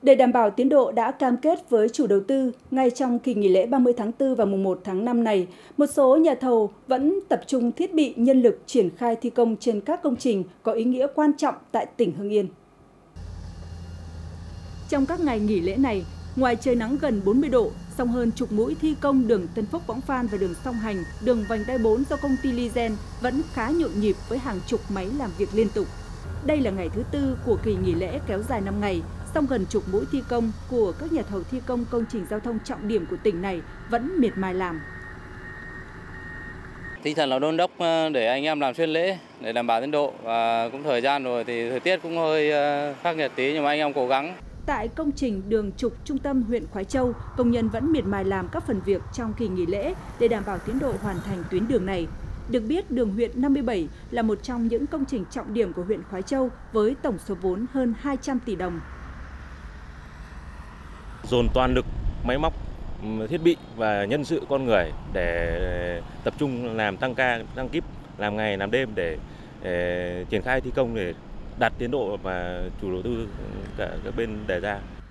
Để đảm bảo tiến độ đã cam kết với chủ đầu tư, ngay trong kỳ nghỉ lễ 30 tháng 4 và mùng 1 tháng 5 này, một số nhà thầu vẫn tập trung thiết bị nhân lực triển khai thi công trên các công trình có ý nghĩa quan trọng tại tỉnh Hưng Yên. Trong các ngày nghỉ lễ này, ngoài trời nắng gần 40 độ, song hơn chục mũi thi công đường Tân Phúc Võng Phan và đường Song Hành, đường vành đai 4 do công ty Ligen vẫn khá nhộn nhịp với hàng chục máy làm việc liên tục. Đây là ngày thứ tư của kỳ nghỉ lễ kéo dài 5 ngày, song gần chục mũi thi công của các nhà thầu thi công công trình giao thông trọng điểm của tỉnh này vẫn miệt mài làm. Tinh thần là đôn đốc để anh em làm xuyên lễ để đảm bảo tiến độ, và cũng thời gian rồi thì thời tiết cũng hơi khắc nghiệt tí nhưng mà anh em cố gắng. Tại công trình đường trục trung tâm huyện Khoái Châu, công nhân vẫn miệt mài làm các phần việc trong kỳ nghỉ lễ để đảm bảo tiến độ hoàn thành tuyến đường này. Được biết, đường huyện 57 là một trong những công trình trọng điểm của huyện Khoái Châu với tổng số vốn hơn 200 tỷ đồng. Dồn toàn lực máy móc, thiết bị và nhân sự con người để tập trung làm tăng ca, tăng kíp, làm ngày làm đêm để triển khai thi công để đạt tiến độ mà chủ đầu tư các bên đề ra.